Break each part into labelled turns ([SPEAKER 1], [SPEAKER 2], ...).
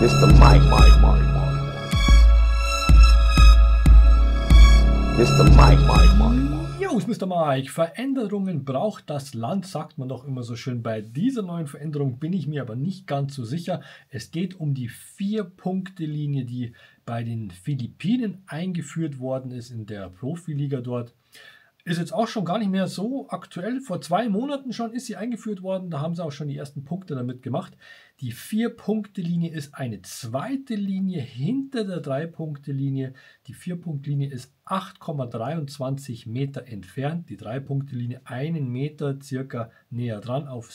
[SPEAKER 1] Mr. Mike. Mr. Mike.
[SPEAKER 2] Jo, ist Mr. Mike. Veränderungen braucht das Land, sagt man doch immer so schön. Bei dieser neuen Veränderung bin ich mir aber nicht ganz so sicher. Es geht um die 4-Punkte-Linie, die bei den Philippinen eingeführt worden ist in der Profiliga dort. Ist jetzt auch schon gar nicht mehr so aktuell. Vor 2 Monaten schon ist sie eingeführt worden. Da haben sie auch schon die ersten Punkte damit gemacht. Die 4-Punkte-Linie ist eine zweite Linie hinter der 3-Punkte-Linie. Die 4-Punkt-Linie ist 8,23 Meter entfernt. Die 3-Punkte-Linie 1 Meter circa näher dran auf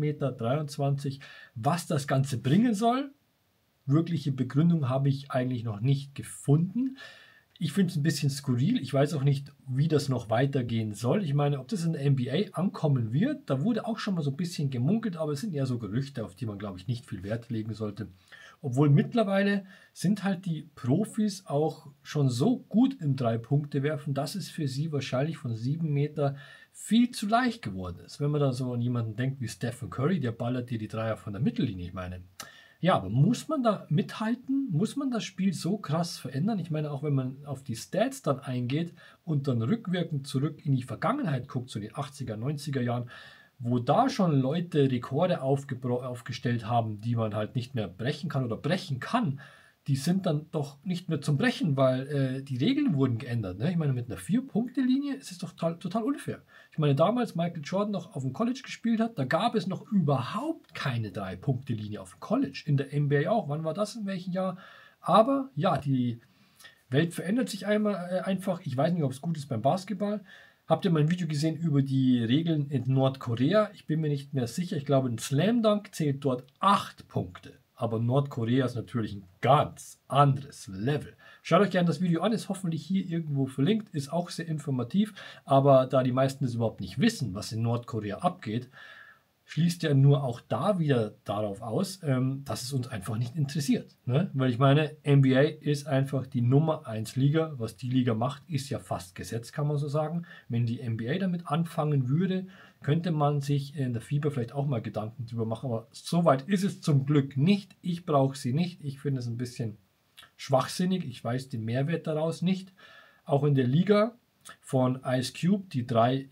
[SPEAKER 2] 7,23 Meter. Was das Ganze bringen soll, wirkliche Begründung habe ich eigentlich noch nicht gefunden. Ich finde es ein bisschen skurril. Ich weiß auch nicht, wie das noch weitergehen soll. Ich meine, ob das in der NBA ankommen wird, da wurde auch schon mal so ein bisschen gemunkelt, aber es sind eher so Gerüchte, auf die man, glaube ich, nicht viel Wert legen sollte. Obwohl mittlerweile sind halt die Profis auch schon so gut im 3-Punkte-Werfen, dass es für sie wahrscheinlich von 7 Meter viel zu leicht geworden ist. Wenn man da so an jemanden denkt wie Stephen Curry, der ballert dir die Dreier von der Mittellinie. Ich meine, ja, aber muss man da mithalten? Muss man das Spiel so krass verändern? Ich meine, auch wenn man auf die Stats dann eingeht und dann rückwirkend zurück in die Vergangenheit guckt, so die 80er, 90er Jahren, wo da schon Leute Rekorde aufgestellt haben, die man halt nicht mehr brechen kann oder brechen kann, die sind dann doch nicht mehr zum Brechen, weil die Regeln wurden geändert. Ne? Ich meine, mit einer 4-Punkte-Linie ist es doch total unfair. Ich meine, damals Michael Jordan noch auf dem College gespielt hat, da gab es noch überhaupt keine 3-Punkte-Linie auf dem College. In der NBA auch. Wann war das? In welchem Jahr? Aber ja, die Welt verändert sich einfach. Ich weiß nicht, ob es gut ist beim Basketball. Habt ihr mein Video gesehen über die Regeln in Nordkorea? Ich bin mir nicht mehr sicher. Ich glaube, ein Slam Dunk zählt dort 8 Punkte. Aber Nordkorea ist natürlich ein ganz anderes Level. Schaut euch gerne das Video an, ist hoffentlich hier irgendwo verlinkt, ist auch sehr informativ. Aber da die meisten das überhaupt nicht wissen, was in Nordkorea abgeht, schließt ja nur auch da wieder darauf aus, dass es uns einfach nicht interessiert. Ne? Weil ich meine, NBA ist einfach die Nummer 1 Liga. Was die Liga macht, ist ja fast Gesetz, kann man so sagen. Wenn die NBA damit anfangen würde, könnte man sich in der FIBA vielleicht auch mal Gedanken drüber machen. Aber so weit ist es zum Glück nicht. Ich brauche sie nicht. Ich finde es ein bisschen schwachsinnig. Ich weiß den Mehrwert daraus nicht. Auch in der Liga von Ice Cube, die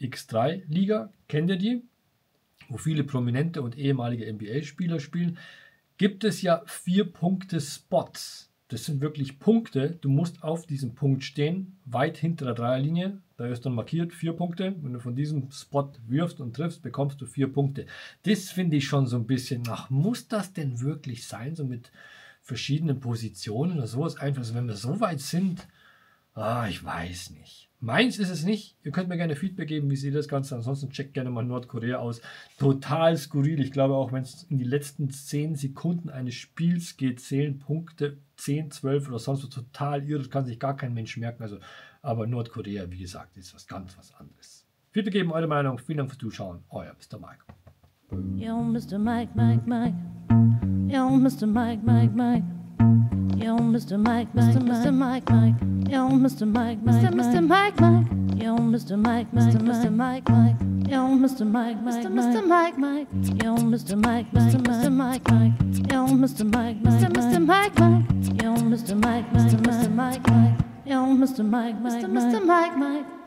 [SPEAKER 2] 3x3 Liga, kennt ihr die? Wo viele prominente und ehemalige NBA-Spieler spielen, gibt es ja 4-Punkte-Spots. Das sind wirklich Punkte. Du musst auf diesem Punkt stehen, weit hinter der Dreierlinie. Da ist dann markiert 4 Punkte. Wenn du von diesem Spot wirfst und triffst, bekommst du 4 Punkte. Das finde ich schon so ein bisschen, ach, muss das denn wirklich sein? So mit verschiedenen Positionen oder sowas einfach. Also wenn wir so weit sind, ich weiß nicht. Meins ist es nicht. Ihr könnt mir gerne Feedback geben, wie seht ihr das Ganze. Ansonsten checkt gerne mal Nordkorea aus. Total skurril. Ich glaube auch, wenn es in die letzten 10 Sekunden eines Spiels geht, zählen Punkte 10, 12 oder sonst was. Total irre. Das kann sich gar kein Mensch merken. Also, aber Nordkorea, wie gesagt, ist was ganz was anderes. Feedback geben, eure Meinung. Vielen Dank fürs Zuschauen. Euer Mr. Mike.
[SPEAKER 3] Yo, Mr. Mike, Mike, Mike. Yo, Mr. Mike, Mike, Mike. Yo, Mr. Mike, Mr. Mike, Mike. Yo, Mr. Mike, Mr. Mike, Mike. Yo, Mr. Mike, Mr. Mike, Mike. Yo, Mr. Mike, Mr. Mike, Mike. Yo, Mr. Mike, Mr. Mike, Mike. Yo, Mr. Mike, Mr. Mike, Mike. Yo, Mr. Mike, Mr. Mike, Mike. Yo, Mr. Mike, Mr. Mike, Mike.